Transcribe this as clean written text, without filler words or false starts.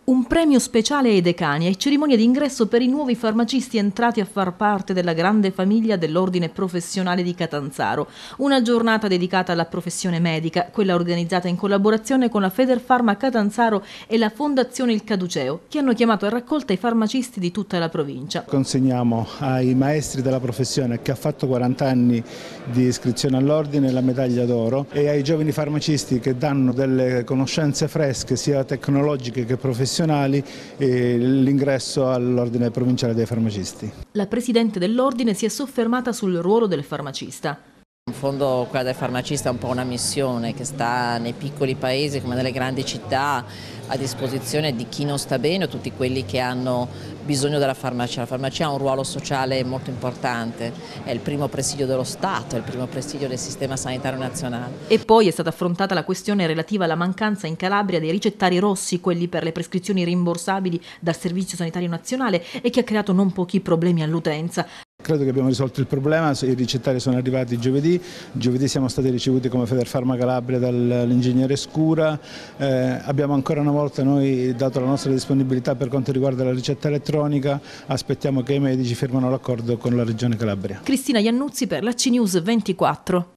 Un premio speciale ai decani e cerimonia di ingresso per i nuovi farmacisti entrati a far parte della grande famiglia dell'Ordine Professionale di Catanzaro. Una giornata dedicata alla professione medica, quella organizzata in collaborazione con la Federfarma Catanzaro e la Fondazione Il Caduceo, che hanno chiamato a raccolta i farmacisti di tutta la provincia. Consegniamo ai maestri della professione che ha fatto 40 anni di iscrizione all'Ordine la medaglia d'oro e ai giovani farmacisti che danno delle conoscenze fresche sia tecnologiche che professionali l'ingresso all'Ordine Provinciale dei Farmacisti. La Presidente dell'Ordine si è soffermata sul ruolo del farmacista. In fondo quella del farmacista è un po' una missione che sta nei piccoli paesi come nelle grandi città a disposizione di chi non sta bene o tutti quelli che hanno bisogno della farmacia. La farmacia ha un ruolo sociale molto importante, è il primo presidio dello Stato, è il primo presidio del sistema sanitario nazionale. E poi è stata affrontata la questione relativa alla mancanza in Calabria dei ricettari rossi, quelli per le prescrizioni rimborsabili dal Servizio Sanitario Nazionale, e che ha creato non pochi problemi all'utenza. Credo che abbiamo risolto il problema, i ricettari sono arrivati giovedì siamo stati ricevuti come Federfarma Calabria dall'ingegnere Scura, abbiamo ancora una volta noi dato la nostra disponibilità per quanto riguarda la ricetta elettronica, aspettiamo che i medici firmano l'accordo con la Regione Calabria. Cristina Iannuzzi per la CNews 24.